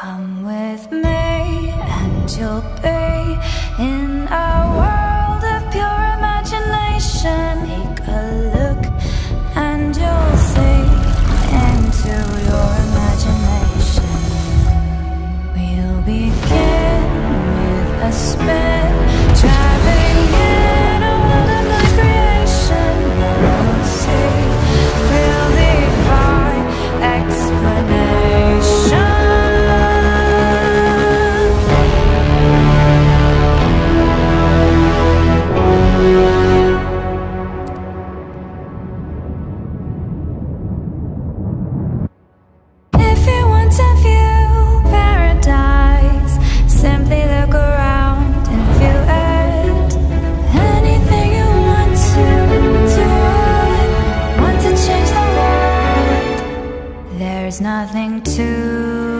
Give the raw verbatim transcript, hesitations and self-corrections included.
Come with me and you'll be in a world of pure imagination. Take a look and you'll see into your imagination. We'll begin with a spin, traveling in a world of my creation. You'll see, we'll defy explanation. If you want to view paradise, simply look around and view it. Anything you want to do, want to change the world. There's nothing to